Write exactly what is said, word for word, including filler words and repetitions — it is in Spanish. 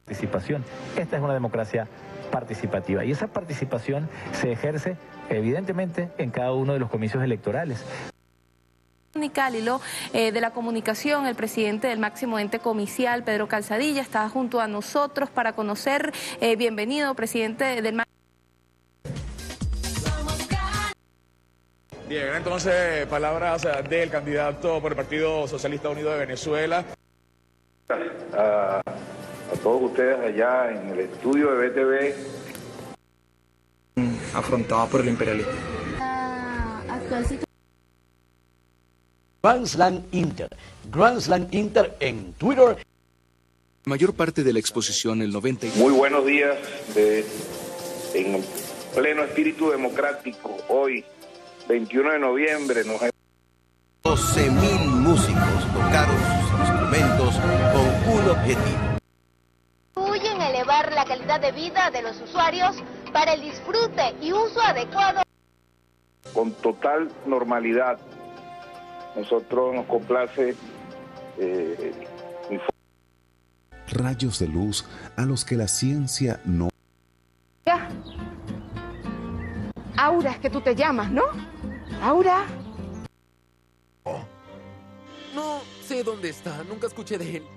participación. Esta es una democracia participativa y esa participación se ejerce evidentemente en cada uno de los comicios electorales. Al hilo eh, de la comunicación, el presidente del máximo ente comicial, Pedro Calzadilla, está junto a nosotros para conocer. Eh, bienvenido, presidente del máximo. Bien, entonces palabras del candidato por el Partido Socialista Unido de Venezuela. A, a todos ustedes allá en el estudio de B T V. Afrontada por el imperialismo. La actual situación. Grand Slam Inter. Grand Slam Inter en Twitter. Mayor parte de la exposición, el noventa y... Muy buenos días de, en pleno espíritu democrático. Hoy, veintiuno de noviembre, nos doce mil músicos tocaron sus instrumentos con un objetivo. Contribuyen a elevar la calidad de vida de los usuarios para el disfrute y uso adecuado. Con total normalidad. Nosotros nos complace eh, rayos de luz a los que la ciencia no... Ya. Aura es que tú te llamas, ¿no? Aura. No sé dónde está, nunca escuché de él.